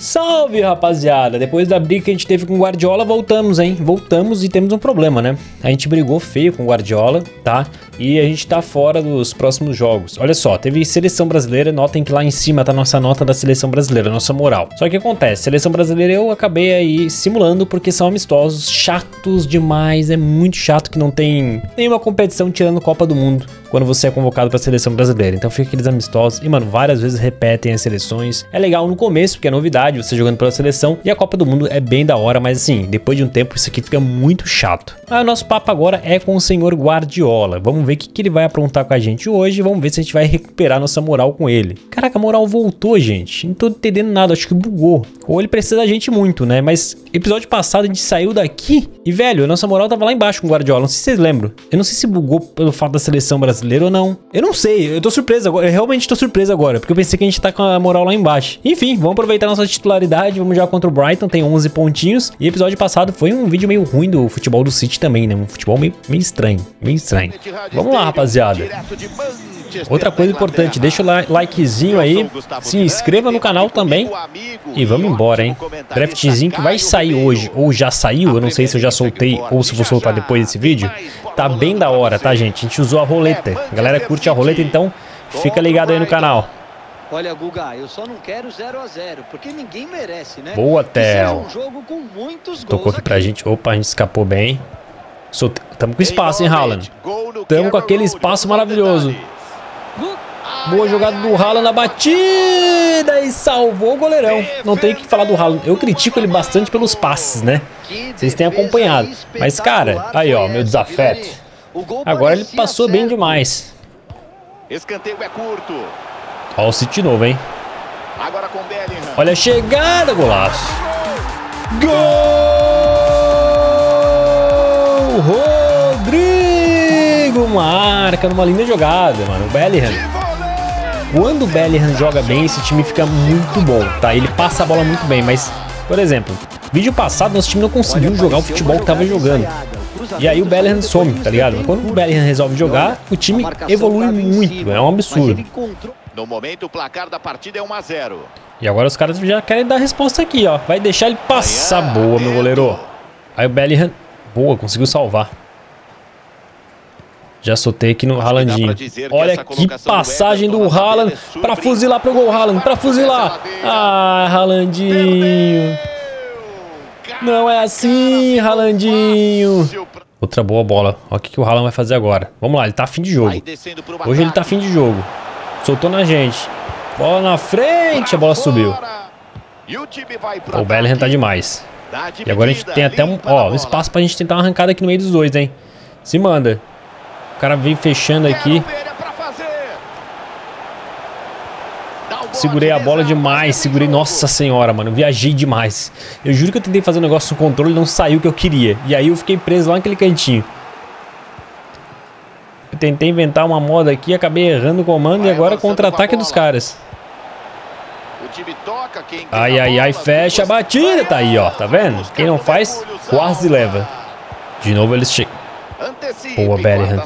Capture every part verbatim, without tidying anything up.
Salve, rapaziada! Depois da briga que a gente teve com o Guardiola, voltamos, hein? Voltamos e temos um problema, né? A gente brigou feio com o Guardiola, tá? E a gente tá fora dos próximos jogos. Olha só, teve seleção brasileira, notem que lá em cima tá a nossa nota da seleção brasileira, nossa moral. Só que acontece, seleção brasileira eu acabei aí simulando porque são amistosos, chatos demais, é muito chato que não tem nenhuma competição tirando Copa do Mundo quando você é convocado pra seleção brasileira. Então fica aqueles amistosos e, mano, várias vezes repetem as seleções. É legal no começo, porque é novidade, você jogando pela seleção, e a Copa do Mundo é bem da hora, mas assim, depois de um tempo isso aqui fica muito chato. Mas o nosso papo agora é com o senhor Guardiola. Vamos ver o que, que ele vai aprontar com a gente hoje, vamos ver se a gente vai recuperar nossa moral com ele. Caraca, a moral voltou, gente. Não tô entendendo nada, acho que bugou. Ou ele precisa da gente muito, né? Mas episódio passado a gente saiu daqui e, velho, a nossa moral tava lá embaixo com o Guardiola. Não sei se vocês lembram. Eu não sei se bugou pelo fato da seleção brasileira ou não. Eu não sei, eu tô surpreso agora. Eu realmente tô surpreso agora, porque eu pensei que a gente tá com a moral lá embaixo. Enfim, vamos aproveitar nossa titularidade. Vamos jogar contra o Brighton, tem onze pontinhos. E episódio passado foi um vídeo meio ruim do futebol do City também, né? Um futebol meio, meio estranho, meio estranho. Vamos lá, rapaziada. Outra coisa importante, deixa o likezinho aí, se inscreva no canal também e vamos embora, hein? Draftzinho que vai sair hoje, ou já saiu, eu não sei se eu já soltei ou se vou soltar depois desse vídeo. Tá bem da hora, tá, gente? A gente usou a roleta, a galera curte a roleta, então fica ligado aí no canal. Olha, Guga, eu só não quero zero a zero, porque ninguém merece, né? Boa, Theo. Um jogo com muitos gols. Tocou aqui pra gente, opa, a gente escapou bem. Tamo com espaço, hein, Haaland? Tamo com aquele espaço maravilhoso. Boa jogada do Haaland na batida e salvou o goleirão. Não tem o que falar do Haaland. Eu critico ele bastante pelos passes, né? Vocês têm acompanhado. Mas, cara, aí, ó, meu desafeto. Agora ele passou bem demais. Escanteio é curto. Ó o City novo, hein? Agora com Bellingham. Olha a chegada, golaço. Gol! Rodrigo marca numa linda jogada, mano. O Bellingham. Quando o Bellingham joga bem, esse time fica muito bom, tá? Ele passa a bola muito bem, mas, por exemplo, vídeo passado nosso time não conseguiu jogar o futebol que tava jogando. E aí o Bellingham some, tá ligado? Quando o Bellingham resolve jogar, o time evolui muito, é um absurdo. No momento o placar da partida é um a zero. E agora os caras já querem dar a resposta aqui, ó. Vai deixar ele passar. Boa, meu goleiro. Aí o Bellingham, boa, conseguiu salvar. Já soltei aqui no Haalandinho. Olha que passagem do Haaland pra fuzilar pro gol, Haaland, pra fuzilar. Ah, Haalandinho. Não é assim, Haalandinho. Outra boa bola. Olha o que, que o Haaland vai fazer agora. Vamos lá, ele tá afim de jogo. Hoje ele tá afim de jogo. Soltou na gente. Bola na frente, a bola subiu. O Bellingham tá demais. E agora a gente tem até um, ó, um espaço pra gente tentar uma arrancada aqui no meio dos dois, hein. Se manda. O cara vem fechando aqui. Segurei a bola demais. Segurei, nossa senhora, mano. Viajei demais. Eu juro que eu tentei fazer um negócio no controle e não saiu o que eu queria. E aí eu fiquei preso lá naquele cantinho. Eu tentei inventar uma moda aqui, acabei errando o comando e agora contra-ataque dos caras. Ai, ai, ai, fecha a batida. Tá aí, ó. Tá vendo? Quem não faz, quase leva. De novo eles chegam. Boa, Bellingham.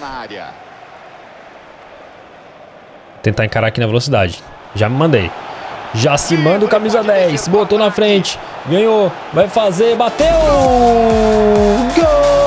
Tentar encarar aqui na velocidade. Já me mandei. Já se manda o camisa dez. Botou na frente. Ganhou. Vai fazer. Bateu. Gol!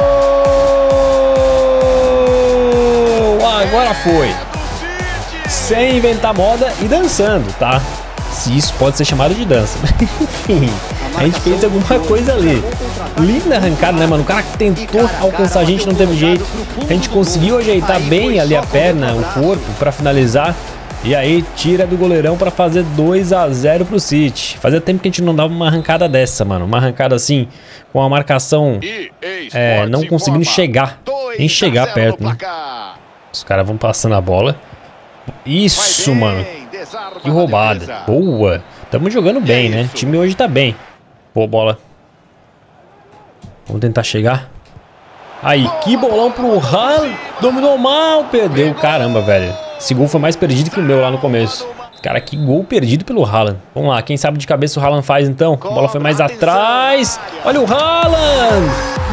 Agora foi. Sem inventar moda e dançando, tá? Se isso pode ser chamado de dança. Enfim, a gente fez alguma coisa ali. Linda arrancada, né, mano? O cara que tentou alcançar a gente não teve jeito. A gente conseguiu ajeitar bem ali a perna, o corpo, pra finalizar. E aí tira do goleirão pra fazer dois a zero pro City. Fazia tempo que a gente não dava uma arrancada dessa, mano. Uma arrancada assim, com a marcação é, não conseguindo chegar. Nem chegar perto, né? Os caras vão passando a bola. Isso, mano. Que roubada. Boa. Tamo jogando bem, né? O time hoje tá bem. Boa bola. Vamos tentar chegar. Aí, que bolão pro Haaland. Dominou mal, perdeu. Caramba, velho. Esse gol foi mais perdido que o meu lá no começo. Cara, que gol perdido pelo Haaland. Vamos lá, quem sabe de cabeça o Haaland faz então. A bola foi mais atrás. Olha o Haaland.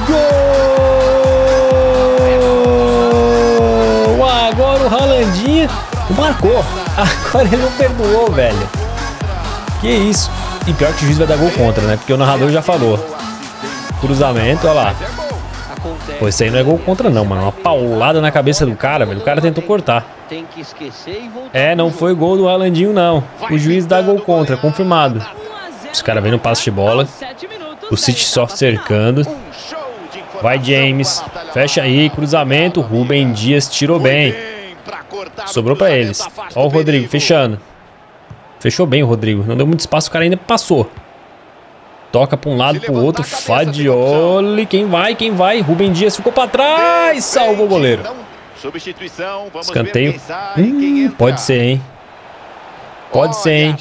Gol! Agora o Haalandinho marcou. Agora ele não perdoou, velho. Que isso? E pior que o juiz vai dar gol contra, né? Porque o narrador já falou. Cruzamento, olha lá. Pô, isso aí não é gol contra não, mano. Uma paulada na cabeça do cara, velho. O cara tentou cortar. É, não foi gol do Haalandinho, não. O juiz dá gol contra, confirmado. Os caras vêm no passe de bola. O City só cercando. Vai James. Fecha aí, cruzamento. Rubem Dias tirou bem. Sobrou pra eles. Ó o Rodrigo fechando. Fechou bem o Rodrigo. Não deu muito espaço, o cara ainda passou. Toca pra um lado, pro outro. Fadioli. Quem vai? Quem vai? Rubem Dias ficou pra trás. Salvou o goleiro. Escanteio. Hum, pode ser, hein? Pode ser, hein?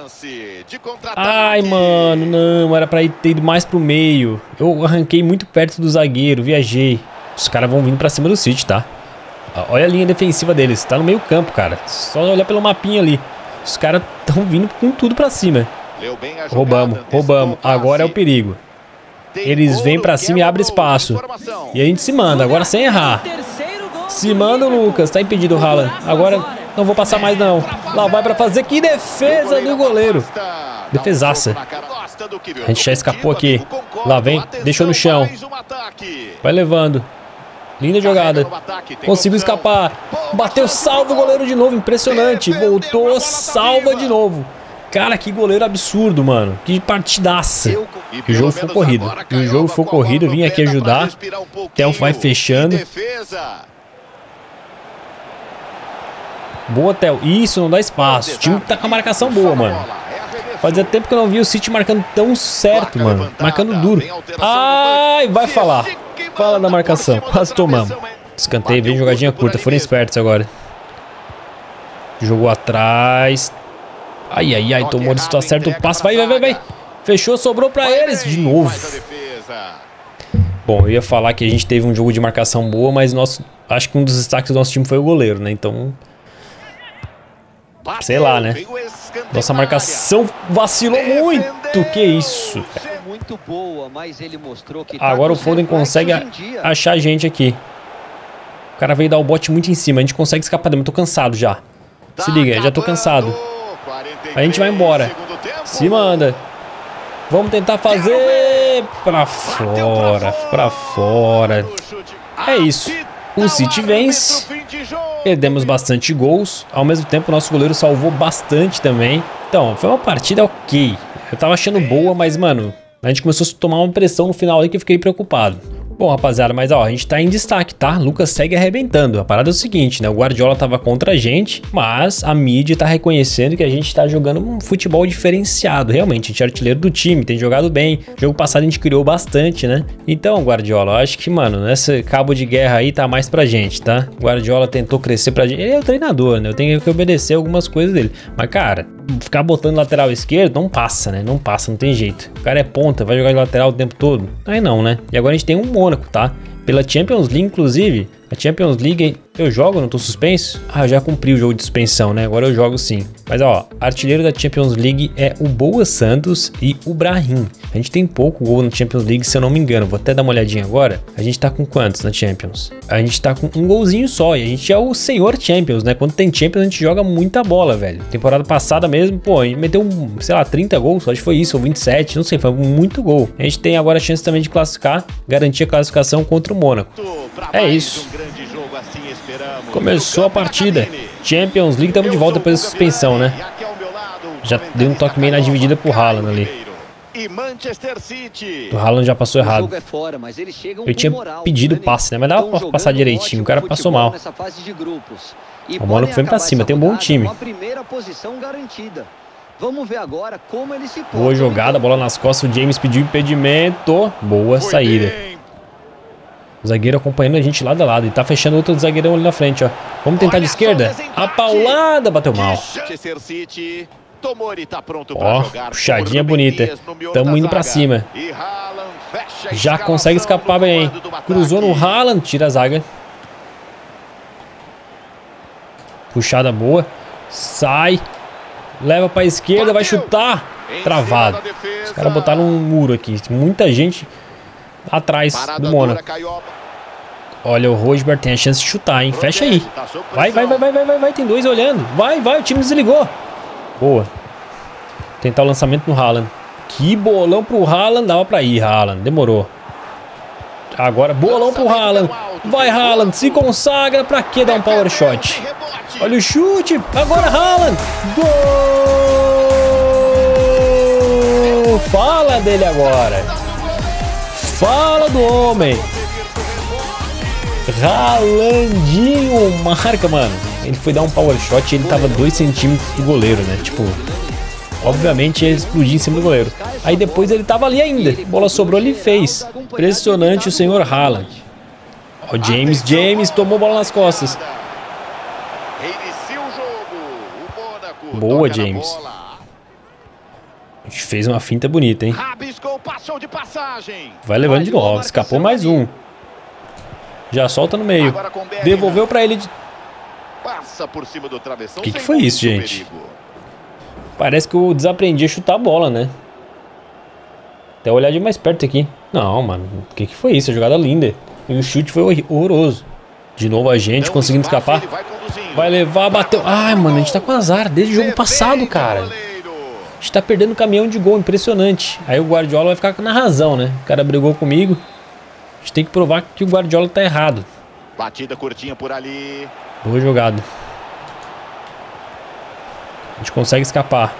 Ai, mano, não. Era pra ir ter ido mais pro meio. Eu arranquei muito perto do zagueiro. Viajei. Os caras vão vindo pra cima do City, tá? Olha a linha defensiva deles. Tá no meio campo, cara. Só olhar pelo mapinha ali. Os caras estão vindo com tudo pra cima. Roubamos, roubamos. Agora é o perigo. Eles vêm pra cima e abrem espaço. E a gente se manda, agora sem errar. Se manda o Lucas, tá impedido o Haaland. Agora não vou passar mais não. Lá vai pra fazer, que defesa do goleiro. Defesaça. A gente já escapou aqui. Lá vem, deixou no chão. Vai levando. Linda jogada. Conseguiu escapar. Bateu, salva o goleiro de novo, impressionante. Voltou, salva de novo. Cara, que goleiro absurdo, mano. Que partidaça. Que o jogo foi corrido. Que o jogo foi corrido, eu vim aqui ajudar. Theo vai fechando. Boa, Theo. Isso, não dá espaço. O time tá com a marcação boa, mano. Fazia tempo que eu não vi o City marcando tão certo, mano. Marcando duro. Ai, vai falar. Fala da marcação. Quase tomamos. Escanteio, vem jogadinha curta. Foram espertos agora. Jogou atrás. Ai, ai, ai, tomou de situação certo o passe. Vai, vai, vai, vai. Fechou, sobrou pra eles. De novo. Bom, eu ia falar que a gente teve um jogo de marcação boa, mas nosso, acho que um dos destaques do nosso time foi o goleiro, né? Então, sei lá, né? Nossa marcação vacilou muito. Que isso? Agora o Foden consegue achar a gente aqui. O cara veio dar o bote muito em cima. A gente consegue escapar dele. Eu tô cansado já. Se liga, já tô cansado. A gente vai embora. Se manda. Vamos tentar fazer pra fora, pra fora. É isso. O City vence. Perdemos bastante gols. Ao mesmo tempo, o nosso goleiro salvou bastante também. Então, foi uma partida ok. Eu tava achando boa, mas, mano, a gente começou a tomar uma pressão no final aí que eu fiquei preocupado. Bom, rapaziada, mas ó, a gente tá em destaque, tá? Lucas segue arrebentando. A parada é o seguinte, né? O Guardiola tava contra a gente, mas a mídia tá reconhecendo que a gente tá jogando um futebol diferenciado. Realmente, a gente é artilheiro do time, tem jogado bem. Jogo passado a gente criou bastante, né? Então, Guardiola, eu acho que, mano, nesse cabo de guerra aí tá mais pra gente, tá? O Guardiola tentou crescer pra gente. Ele é o treinador, né? Eu tenho que obedecer algumas coisas dele. Mas, cara, ficar botando lateral esquerdo não passa, né? Não passa, não tem jeito. O cara é ponta, vai jogar de lateral o tempo todo? Aí não, né? E agora a gente tem um Mônaco, tá? Pela Champions League, inclusive. A Champions League, eu jogo, não tô suspenso? Ah, eu já cumpri o jogo de suspensão, né? Agora eu jogo sim. Mas ó, artilheiro da Champions League é o Boa Santos e o Brahim. A gente tem pouco gol na Champions League, se eu não me engano. Vou até dar uma olhadinha agora. A gente tá com quantos na Champions? A gente tá com um golzinho só. E a gente é o senhor Champions, né? Quando tem Champions, a gente joga muita bola, velho. Temporada passada mesmo, pô, a gente meteu, sei lá, trinta gols. Acho que foi isso, ou vinte e sete, não sei. Foi muito gol. A gente tem agora a chance também de classificar, garantir a classificação contra o Mônaco. É isso. Começou a partida. Champions League, estamos de volta depois da suspensão, né? Já deu um toque meio na dividida pro Haaland ali. O Haaland já passou errado. Eu tinha pedido passe, né? Mas dava pra passar direitinho. O cara passou mal. O Mônaco foi pra cima, tem um bom time. Boa jogada, bola nas costas. O James pediu impedimento. Boa saída. O zagueiro acompanhando a gente lado a lado. E tá fechando outro zagueirão ali na frente, ó. Vamos tentar de esquerda. A paulada bateu mal. Ó, puxadinha bonita. Tamo indo pra cima. Já consegue escapar bem. Cruzou no Haaland. Tira a zaga. Puxada boa. Sai. Leva pra esquerda. Vai chutar. Travado. Os caras botaram um muro aqui. Muita gente atrás do Mônaco. Olha, o Rosberg tem a chance de chutar, hein? Fecha aí. Vai, vai, vai, vai, vai, vai, vai. Tem dois olhando. Vai, vai, o time desligou. Boa. Tentar o lançamento no Haaland. Que bolão pro Haaland. Dava pra ir, Haaland. Demorou. Agora, bolão pro Haaland. Vai, Haaland. Se consagra. Pra que dar um power shot? Olha o chute. Agora, Haaland. Gol! Fala dele agora. Fala do homem. Haalandinho marca, mano. Ele foi dar um power shot e ele tava dois centímetros do goleiro, né? Tipo, obviamente ia explodir em cima do goleiro. Aí depois ele tava ali ainda. A bola sobrou, ele fez. Impressionante o senhor Haaland. Ó, o James, James tomou bola nas costas. Boa, James. A gente fez uma finta bonita, hein? Vai levando de novo. Escapou mais um. Já solta no meio. Devolveu pra ele de... O que, que foi isso, gente? Parece que eu desaprendi a chutar a bola, né? Até olhar de mais perto aqui. Não, mano. O que, que foi isso? A jogada linda. E o chute foi horroroso. De novo a gente conseguindo escapar. Vai levar, bateu. Ai, mano, a gente tá com azar desde o jogo passado, cara. A gente tá perdendo caminhão de gol, impressionante. Aí o Guardiola vai ficar na razão, né? O cara brigou comigo. A gente tem que provar que o Guardiola tá errado. Batida curtinha por ali. Boa jogada. A gente consegue escapar.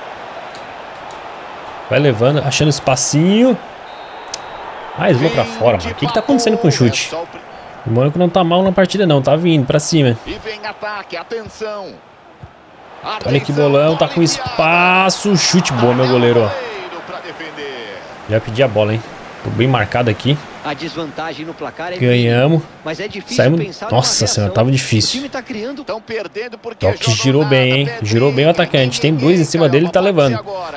Vai levando, achando espacinho. Mais uma pra fora, mano. O que que tá acontecendo com o chute? O Mônaco não tá mal na partida não, tá vindo pra cima. E vem ataque, atenção. Olha que bolão, tá com espaço. Chute bom, meu goleiro, ó. Já pedi a bola, hein. Tô bem marcado aqui. A desvantagem no placar é ganhamos. Mas é difícil. Saímos. Nossa senhora, tava difícil. Tá criando... Toque girou bem, hein? Girou bem o atacante. Tem dois em cima dele e tá levando.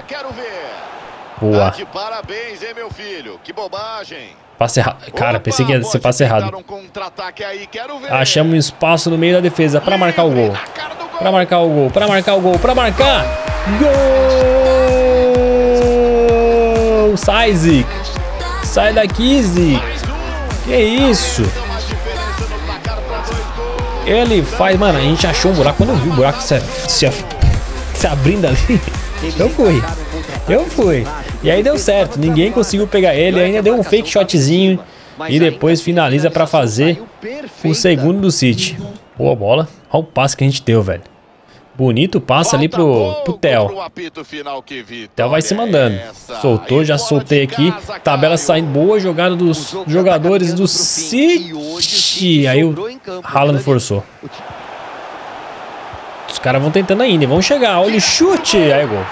Boa. Parabéns, hein, meu filho? Que bobagem. Passe errado. Cara, pensei que ia ser passe errado. Achamos um espaço no meio da defesa pra marcar o gol. Pra marcar o gol, pra marcar o gol, pra marcar. Gol! Sai, Zic. Sai daqui, Zic. Que isso? Ele faz... Mano, a gente achou um buraco. Quando eu vi o buraco se, se, se abrindo ali, eu fui. Eu fui. E aí deu certo. Ninguém conseguiu pegar ele. Ainda deu um fake shotzinho. E depois finaliza pra fazer o segundo do City. Boa bola. Olha o passe que a gente deu, velho. Bonito passe ali pro, pro Theo. Theo vai se mandando. Soltou, já soltei aqui. Tabela saindo. Boa jogada dos jogadores do City. Aí o Haaland forçou. Os caras vão tentando ainda. Vão chegar. Olha o chute. Aí gol.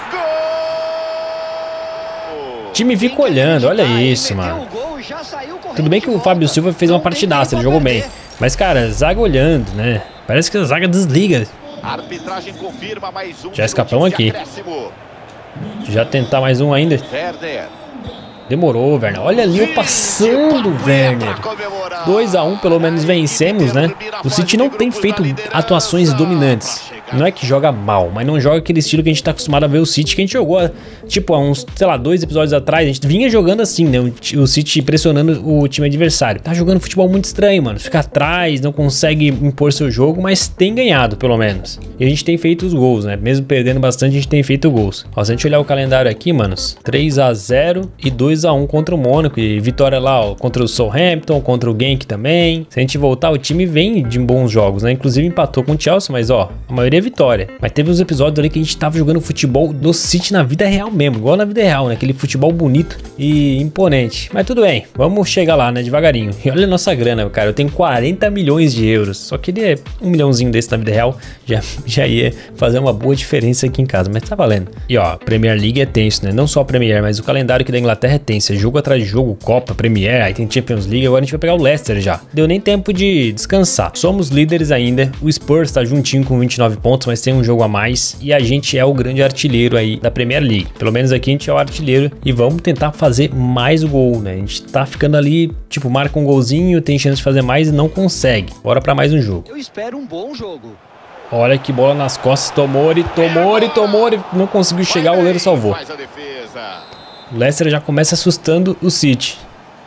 O time fica olhando. Olha isso, mano. Tudo bem que o Fábio Silva fez uma partidaça. Ele jogou bem. Mas, cara, zaga olhando, né? Parece que a zaga desliga. A arbitragem confirma mais um. Já escapamos aqui. Já tentar mais um ainda. Werner. Demorou, Werner. Olha ali o passando, Werner. dois a um, pelo menos vencemos, né? O City não tem feito atuações dominantes. Não é que joga mal, mas não joga aquele estilo que a gente tá acostumado a ver o City, que a gente jogou, tipo, há uns, sei lá, dois episódios atrás. A gente vinha jogando assim, né? O City pressionando o time adversário. Tá jogando futebol muito estranho, mano. Fica atrás, não consegue impor seu jogo, mas tem ganhado, pelo menos. E a gente tem feito os gols, né? Mesmo perdendo bastante, a gente tem feito gols. Ó, se a gente olhar o calendário aqui, manos, três a zero e dois a um contra o Mônaco. E vitória lá, ó, contra o Southampton, contra o Genk também. Se a gente voltar, o time vem de bons jogos, né? Inclusive empatou com o Chelsea, mas ó, a maioria é vitória. Mas teve uns episódios ali que a gente tava jogando futebol do City na vida real mesmo, igual na vida real, né? Aquele futebol bonito e imponente. Mas tudo bem, vamos chegar lá, né? Devagarinho. E olha a nossa grana, cara. Eu tenho quarenta milhões de euros. Só queria um milhãozinho desse na vida real. Já, já ia fazer uma boa diferença aqui em casa, mas tá valendo. E ó, Premier League é tenso, né? Não só a Premier, mas o calendário aqui da Inglaterra é tenso. É jogo atrás de jogo, Copa, Premier, aí tem Champions League. Agora a gente vai pegar o Leicester já. Deu nem tempo de descansar. Somos líderes ainda. O Spurs tá juntinho com vinte e nove pontos, mas tem um jogo a mais. E a gente é o grande artilheiro aí da Premier League. Pelo menos aqui a gente é o artilheiro. E vamos tentar fazer mais o gol, né? A gente tá ficando ali, tipo, marca um golzinho, tem chance de fazer mais e não consegue. Bora pra mais um jogo. Eu espero um bom jogo. Olha que bola nas costas. Tomori, Tomori, Tomori. Não conseguiu chegar, o goleiro salvou. O Leicester já começa assustando o City.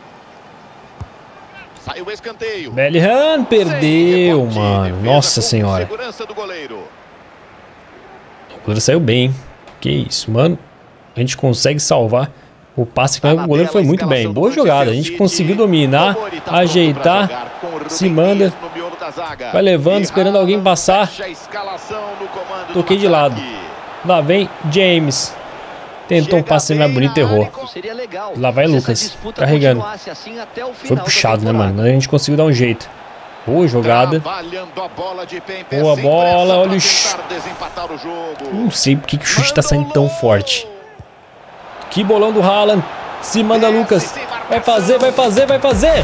Saiu o escanteio. Bellingham perdeu, mano. Nossa senhora. O goleiro saiu bem, hein? Que isso, mano. a gente consegue salvar o passe, mas o goleiro foi muito bem. Boa jogada, a gente conseguiu dominar, ajeitar, se manda, vai levando, esperando alguém passar. Toquei de lado. Lá vem James. Tentou um passe mais bonito e errou. Lá vai Lucas, carregando. Foi puxado, né, mano? A gente conseguiu dar um jeito. Boa jogada. Boa bola, olha o chute. Não sei porque que o chute tá saindo tão forte. Que bolão do Haaland. Se manda Lucas. Vai fazer, vai fazer, vai fazer.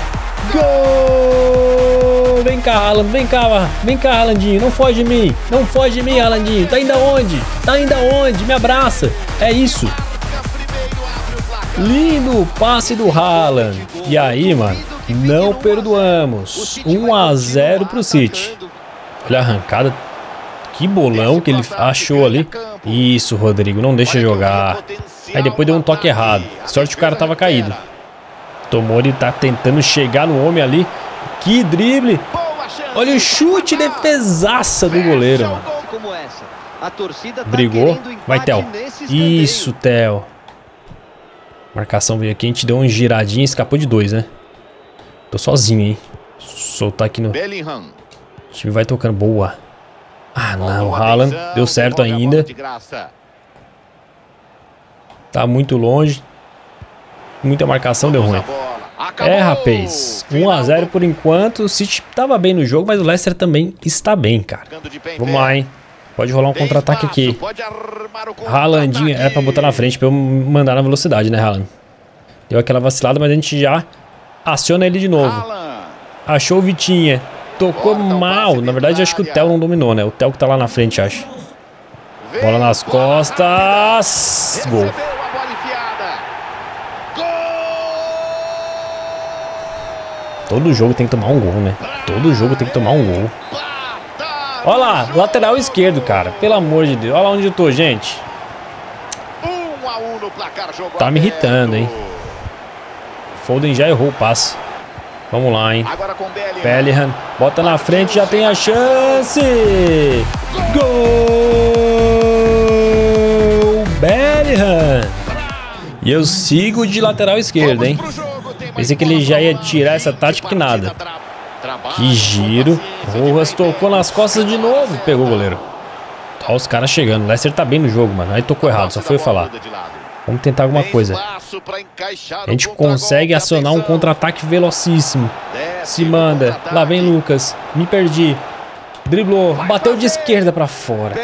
Gol! Vem cá, Haaland, vem cá, vem cá, Haalandinho. Não foge de mim, não foge de mim, Haalandinho. Tá indo aonde? Tá indo aonde? Me abraça. É isso. Lindo passe do Haaland. E aí, mano, não perdoamos. um a zero pro City. Olha a arrancada. Que bolão que ele achou ali. Isso, Rodrigo, não deixa jogar. Aí depois deu um toque errado. Sorte que o cara tava caído. Tomori tá tentando chegar no homem ali. Que drible. Olha o chute, defesaça do goleiro, mano. Brigou. Vai, Theo. Isso, Theo. Marcação veio aqui, a gente deu uma giradinha e escapou de dois, né? Tô sozinho, hein? Soltar aqui no... O time vai tocando. Boa. Ah, não. O Haaland deu certo ainda. Tá muito longe. Muita marcação, deu ruim. É, rapaz. um a zero por enquanto. O City tava bem no jogo, mas o Leicester também está bem, cara. Vamos lá, hein? Pode rolar um contra-ataque aqui. Haalandinho era pra botar na frente, pra eu mandar na velocidade, né, Haaland? Deu aquela vacilada, mas a gente já aciona ele de novo. Achou o Vitinha. Tocou mal. Na verdade, acho que o Theo não dominou, né? O Theo que tá lá na frente, acho. Bola nas costas. Gol. Todo jogo tem que tomar um gol, né? Todo jogo tem que tomar um gol. Olha lá, lateral esquerdo, cara. Pelo amor de Deus. Olha lá onde eu tô, gente. Tá me irritando, hein? Foden já errou o passe. Vamos lá, hein? Bellingham. Bota na frente, já tem a chance. Gol! Bellingham. E eu sigo de lateral esquerdo, hein? Pensei que ele já ia tirar essa tática que nada. Que giro. Rojas tocou nas costas de novo. Pegou o goleiro. Olha os caras chegando. O Leicester tá bem no jogo, mano. Aí tocou errado, só foi eu falar. Vamos tentar alguma coisa. A gente consegue acionar um contra-ataque velocíssimo. Se manda. Lá vem Lucas. Me perdi. Driblou. Bateu de esquerda pra fora.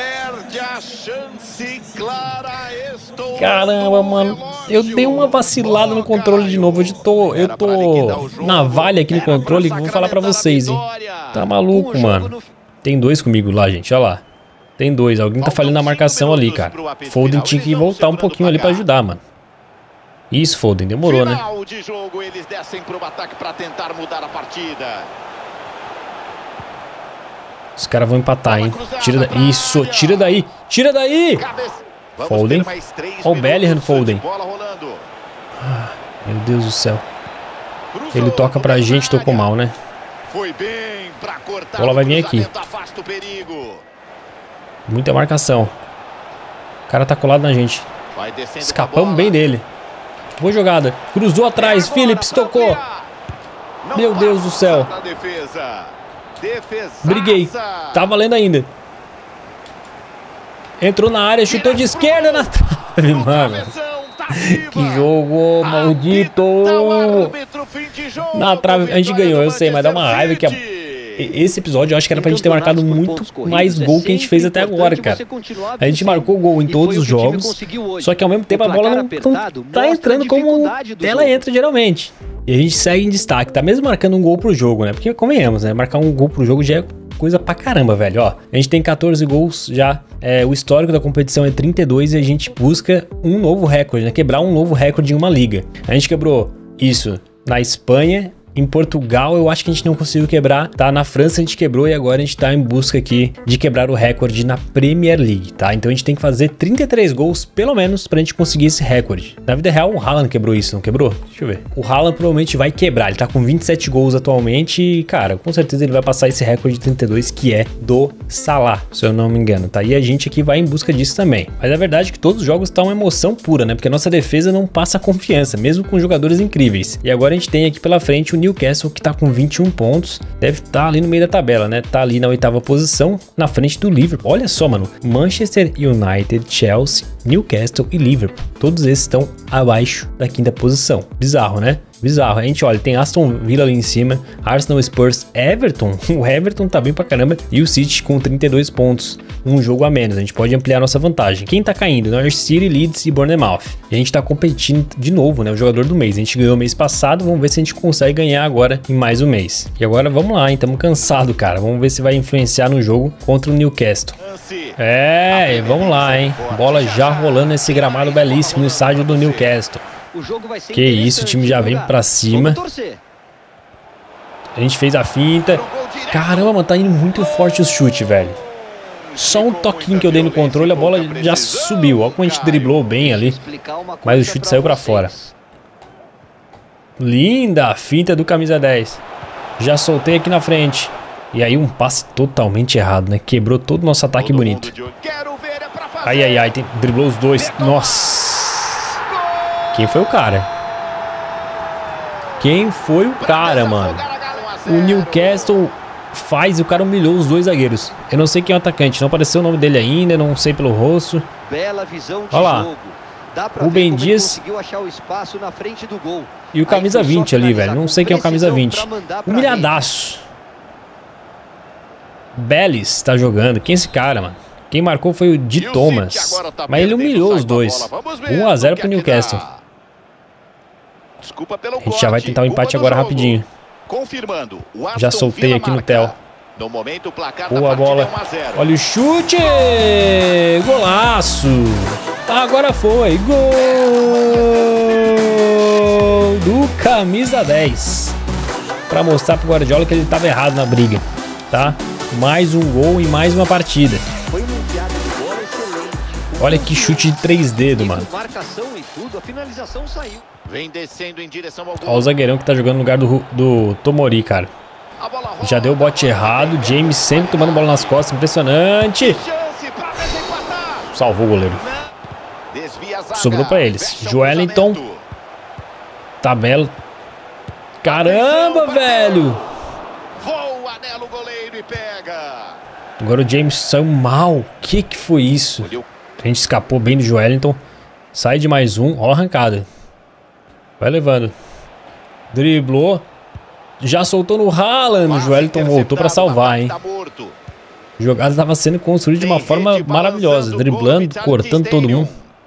Caramba, mano. Eu dei uma vacilada no controle de novo. Eu tô, eu tô na valha aqui no controle. Vou falar pra vocês, hein. Tá maluco, mano. Tem dois comigo lá, gente. Olha lá. Tem dois. Alguém tá falhando na marcação ali, cara. Foden tinha que voltar um pouquinho ali pra ajudar, mano. Isso, Foden. Demorou, né? Os caras vão empatar, hein. Tira da... Isso. Tira daí. Tira daí. Foden. Olha o Bellingham, Foden. Ah, meu Deus do céu. Ele toca pra gente, tocou mal, né? A bola vai vir aqui. Muita marcação. O cara tá colado na gente. Escapamos bem dele. Boa jogada. Cruzou atrás. Phillips tocou. Meu Deus do céu. Briguei. Tá valendo ainda. Entrou na área, chutou de esquerda na trave, mano. Que jogo maldito. Na trave, a gente ganhou, eu sei, mas dá uma raiva que a... esse episódio eu acho que era pra gente ter marcado muito mais gol que a gente fez até agora, cara. A gente marcou gol em todos os jogos, só que ao mesmo tempo a bola não, não tá entrando como ela entra geralmente. E a gente segue em destaque, tá mesmo marcando um gol pro jogo, né? Porque convenhamos, né? Marcar um gol pro jogo já é coisa pra caramba, velho, ó. A gente tem quatorze gols já, é, o histórico da competição é trinta e dois e a gente busca um novo recorde, né? Quebrar um novo recorde em uma liga. A gente quebrou isso na Espanha Em Portugal, eu acho que a gente não conseguiu quebrar, tá? Na França a gente quebrou e agora a gente tá em busca aqui de quebrar o recorde na Premier League, tá? Então a gente tem que fazer trinta e três gols, pelo menos, pra gente conseguir esse recorde. Na vida real, o Haaland quebrou isso, não quebrou? Deixa eu ver. O Haaland provavelmente vai quebrar, ele tá com vinte e sete gols atualmente e, cara, com certeza ele vai passar esse recorde de trinta e dois, que é do Salah, se eu não me engano, tá? E a gente aqui vai em busca disso também. Mas a verdade é que todos os jogos estão uma emoção pura, né? Porque a nossa defesa não passa confiança, mesmo com jogadores incríveis. E agora a gente tem aqui pela frente o Newcastle, que tá com vinte e um pontos, deve estar tá ali no meio da tabela, né? Tá ali na oitava posição, na frente do Liverpool. Olha só, mano, Manchester United, Chelsea, Newcastle e Liverpool. Todos esses estão abaixo da quinta posição. Bizarro, né? Bizarro. A gente olha, tem Aston Villa ali em cima, Arsenal, Spurs, Everton. O Everton tá bem pra caramba. E o City com trinta e dois pontos, um jogo a menos. A gente pode ampliar a nossa vantagem. Quem tá caindo? Norwich City, Leeds e Bournemouth. E a gente tá competindo de novo, né? O jogador do mês. A gente ganhou mês passado, vamos ver se a gente consegue ganhar agora em mais um mês. E agora vamos lá, hein? Tamo cansado, cara. Vamos ver se vai influenciar no jogo contra o Newcastle. É, vamos lá, hein? Bola já rolando nesse gramado belíssimo no estádio do Newcastle. O jogo vai ser Que isso, o time já vem pra cima. A gente fez a finta. Caramba, mano, tá indo muito forte o chute, velho. Só um toquinho que eu dei no controle, a bola já subiu. Olha como a gente driblou bem ali. Mas o chute saiu pra fora. Linda a finta do camisa dez. Já soltei aqui na frente. E aí um passe totalmente errado, né? Quebrou todo o nosso ataque bonito. Ai, ai, ai, tem... driblou os dois. Nossa. Quem foi o cara? Quem foi o cara, mano? O Newcastle faz e o cara humilhou os dois zagueiros. Eu não sei quem é o atacante, não apareceu o nome dele ainda, não sei pelo rosto. Olha lá. Rubem Dias e o camisa vinte ali, velho. Não sei quem é o camisa vinte. Humilhadaço. Bellis tá jogando. Quem é esse cara, mano? Quem marcou foi o Di Thomas. Mas ele humilhou os dois. um a zero pro Newcastle. A gente já vai tentar o empate agora rapidinho. Já soltei aqui no Tel. Boa bola. Olha o chute. Golaço. Agora foi. Gol do camisa dez. Pra mostrar pro Guardiola que ele tava errado na briga. Tá? Mais um gol e mais uma partida. Olha que chute de três dedos, mano. Olha o zagueirão que tá jogando no lugar do, do Tomori, cara. Já deu o bote errado. James sempre tomando bola nas costas. Impressionante. Salvou o goleiro. Sobrou pra eles. Joelinton. Tabela. Caramba, velho. Agora o James saiu mal. Que que foi isso? A gente escapou bem do Joelinton. Sai de mais um. Ó a arrancada. Vai levando. Driblou. Já soltou no Haaland. O Joelinton voltou pra salvar, hein? A jogada estava sendo construída de uma forma maravilhosa. Driblando, cortando todo mundo.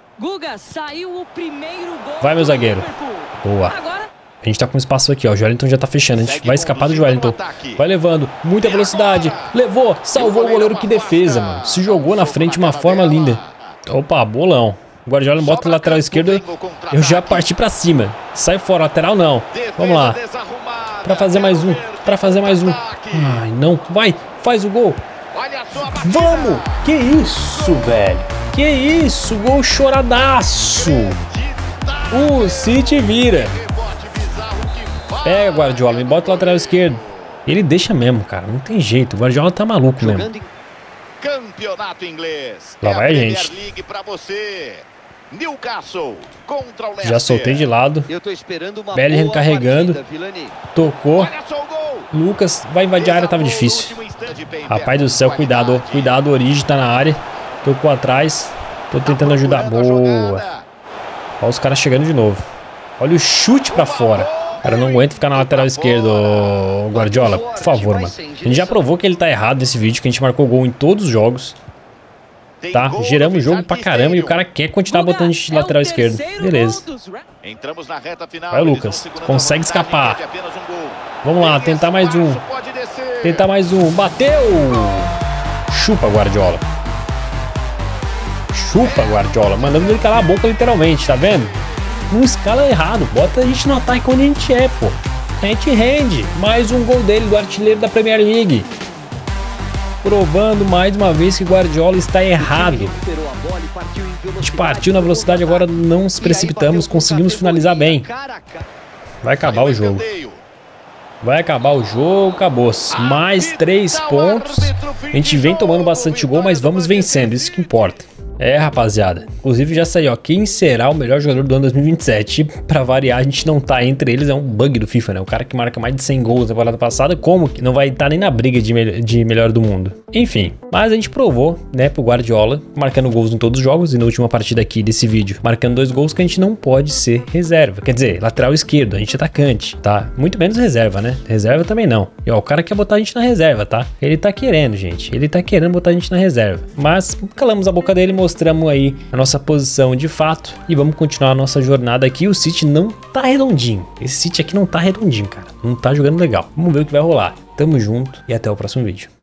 Vai, meu zagueiro. Boa. A gente tá com espaço aqui, ó. O Joelinton já tá fechando. A gente vai escapar do Joelinton. Vai levando. Muita velocidade. Levou. Salvou o goleiro. Que defesa, mano. Se jogou na frente de uma forma linda. Opa, bolão. O Guardiola bota o lateral esquerdo. Eu já parti pra cima. Sai fora, lateral não. Vamos lá. Pra fazer mais um. Pra fazer mais um. Ai, não. Vai. Faz o gol. Vamos. Que isso, velho. Que isso. Gol choradaço. O City vira. Pega, Guardiola. Me bota o lateral esquerdo. Ele deixa mesmo, cara. Não tem jeito. O Guardiola tá maluco mesmo. Campeonato inglês. Lá vai a gente. Newcastle contra o Leicester. Já soltei de lado. Bellingham carregando. Tocou. Lucas vai invadir a área, tava difícil. Rapaz do céu, cuidado. Cuidado, o Origi tá na área. Tocou atrás. Tô tentando ajudar. Boa. Olha os caras chegando de novo. Olha o chute pra fora. Cara, não aguento ficar na lateral esquerda, Guardiola. Por favor, mano. A gente já provou que ele tá errado nesse vídeo, que a gente marcou gol em todos os jogos. Tá? Geramos o jogo pra caramba e o cara quer continuar botando a gente de lateral esquerdo. Beleza. Vai, Lucas. Consegue escapar. Vamos lá, tentar mais um. Tentar mais um. Bateu! Chupa, Guardiola. Chupa, Guardiola. Mandando ele calar a boca literalmente, tá vendo? Não escala errado. Bota a gente no ataque onde a gente é, pô. a gente rende. Mais um gol dele, do artilheiro da Premier League. Provando mais uma vez que Guardiola está errado. A gente partiu na velocidade, agora não se precipitamos, conseguimos finalizar bem. Vai acabar o jogo. Vai acabar o jogo, acabou-se. Mais três pontos. A gente vem tomando bastante gol, mas vamos vencendo, isso que importa. É, rapaziada. Inclusive já saiu, ó. Quem será o melhor jogador do ano dois mil e vinte e sete? Pra variar, a gente não tá entre eles. É um bug do FIFA, né? O cara que marca mais de cem gols na temporada passada, como que não vai estar nem na briga de, me de melhor do mundo? Enfim, mas a gente provou, né, pro Guardiola, marcando gols em todos os jogos. E na última partida aqui desse vídeo, marcando dois gols, que a gente não pode ser reserva. Quer dizer, lateral esquerdo, a gente é atacante, tá? Muito menos reserva, né? Reserva também não. E ó, o cara quer botar a gente na reserva, tá? Ele tá querendo, gente. Ele tá querendo botar a gente na reserva. Mas calamos a boca dele, mostramos aí a nossa posição de fato e vamos continuar a nossa jornada aqui. O City não tá redondinho. Esse City aqui não tá redondinho, cara. Não tá jogando legal. Vamos ver o que vai rolar. Tamo junto e até o próximo vídeo.